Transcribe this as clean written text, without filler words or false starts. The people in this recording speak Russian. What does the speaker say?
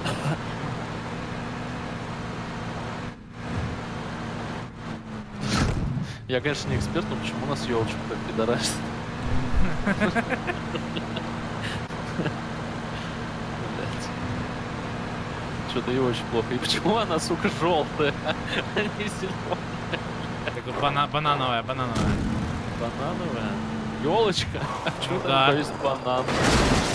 Я, конечно, не эксперт, но почему у нас елочка так пидорасит? Что-то и очень плохо. И почему она, сука, желтая, а не зеленая? Так, банановая. Банановая? Елочка? А что там есть банан?